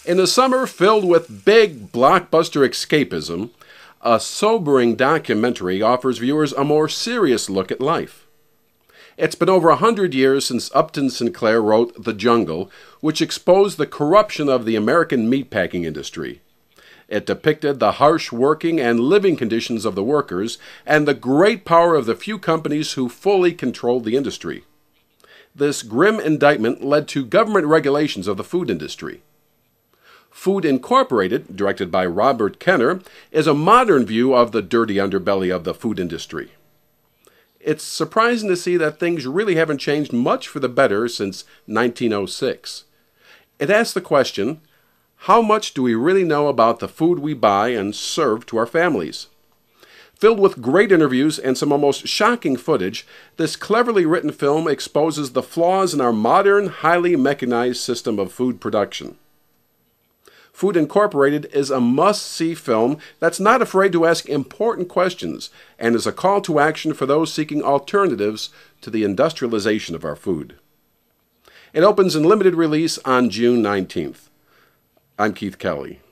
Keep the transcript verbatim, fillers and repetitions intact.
In a summer filled with big blockbuster escapism, a sobering documentary offers viewers a more serious look at life. It's been over a hundred years since Upton Sinclair wrote The Jungle, which exposed the corruption of the American meatpacking industry. It depicted the harsh working and living conditions of the workers and the great power of the few companies who fully controlled the industry. This grim indictment led to government regulations of the food industry. Food Incorporated, directed by Robert Kenner, is a modern view of the dirty underbelly of the food industry. It's surprising to see that things really haven't changed much for the better since nineteen oh six. It asks the question, how much do we really know about the food we buy and serve to our families? Filled with great interviews and some almost shocking footage, this cleverly written film exposes the flaws in our modern, highly mechanized system of food production. Food Incorporated is a must-see film that's not afraid to ask important questions and is a call to action for those seeking alternatives to the industrialization of our food. It opens in limited release on June nineteenth. I'm Keith Kelly.